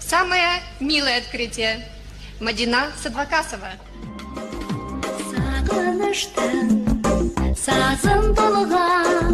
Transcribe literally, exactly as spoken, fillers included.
Самое милое открытие. Мадина Садвакасова. Сағыныштың сазын толған